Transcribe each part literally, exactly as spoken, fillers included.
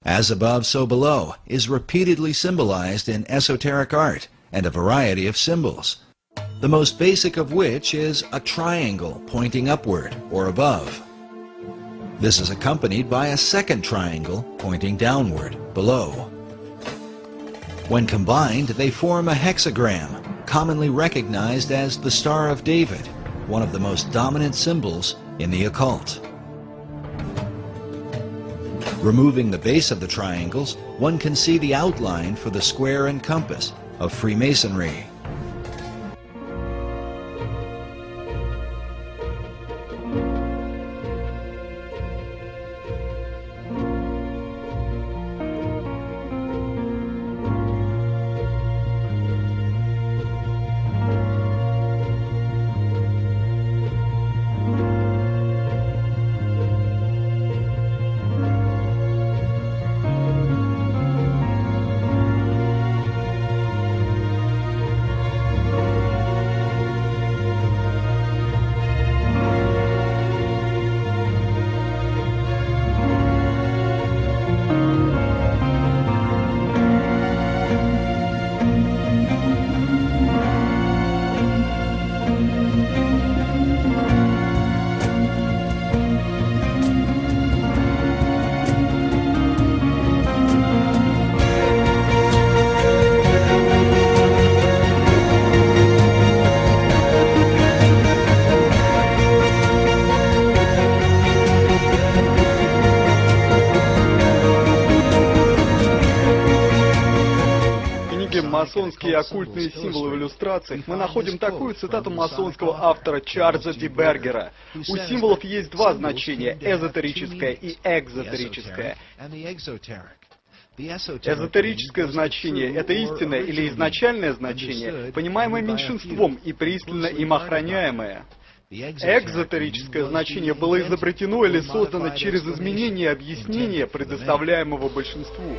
As above, so below is repeatedly symbolized in esoteric art and a variety of symbols, the most basic of which is a triangle pointing upward or above. This is accompanied by a second triangle pointing downward, below. When combined, they form a hexagram, commonly recognized as the Star of David, one of the most dominant symbols in the occult. Removing the base of the triangles, one can see the outline for the square and compass of Freemasonry. Масонские оккультные символы в иллюстрациях мы находим такую цитату масонского автора Чарльза Ди Бергера. У символов есть два значения – эзотерическое и экзотерическое. Эзотерическое значение – это истинное или изначальное значение, понимаемое меньшинством и пристально им охраняемое. Экзотерическое значение было изобретено или создано через изменение объяснения, предоставляемого большинству.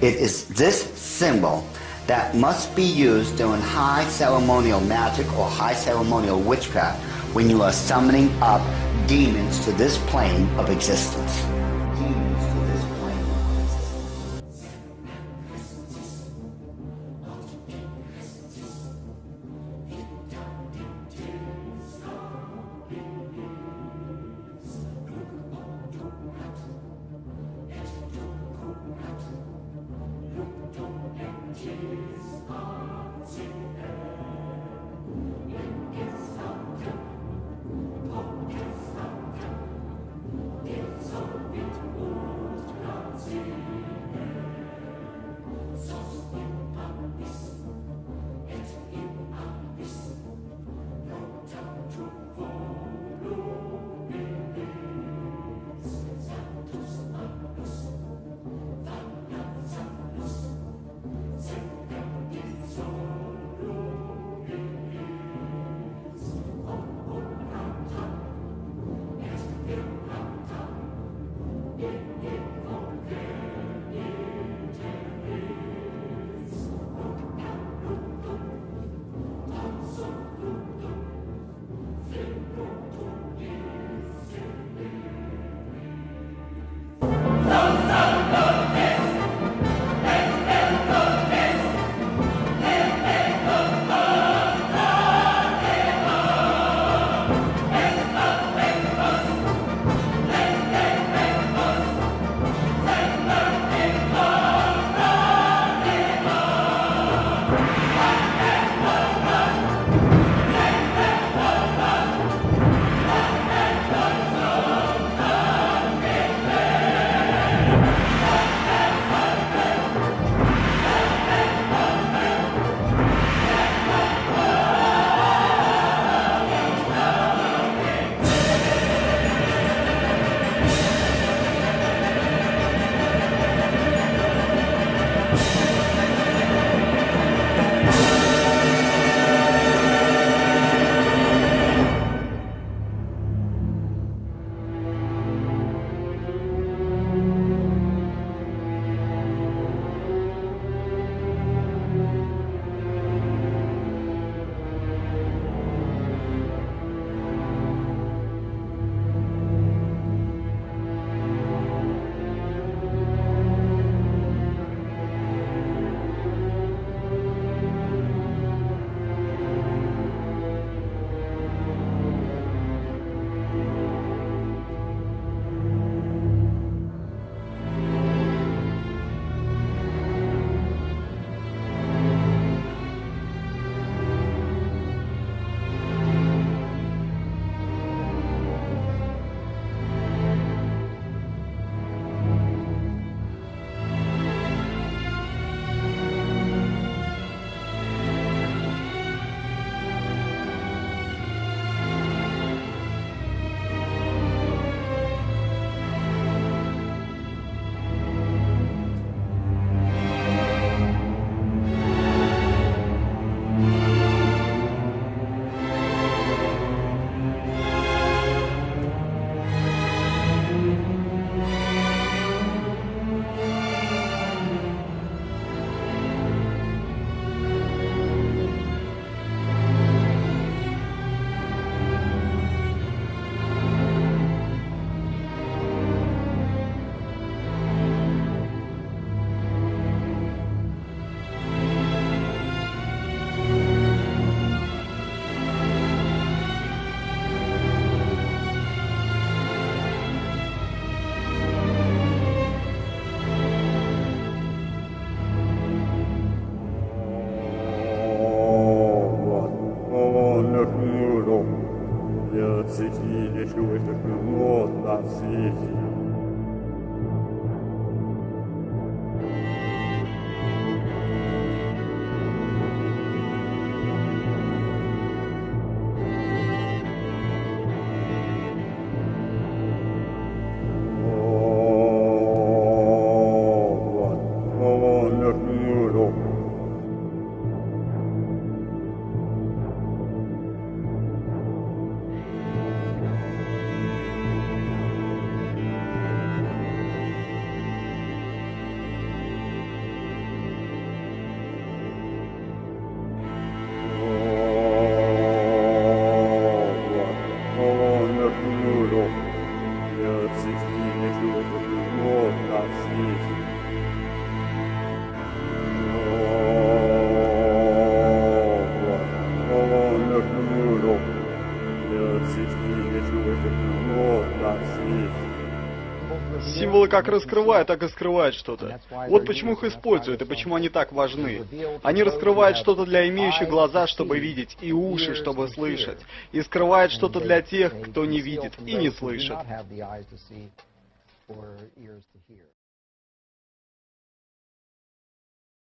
It is this symbol that must be used during high ceremonial magic or high ceremonial witchcraft when you are summoning up demons to this plane of existence. Demons to this plane of existence. Символы как раскрывают, так и скрывают что-то. Вот почему их используют и почему они так важны. Они раскрывают что-то для имеющих глаза, чтобы видеть, и уши, чтобы слышать. И скрывают что-то для тех, кто не видит и не слышит.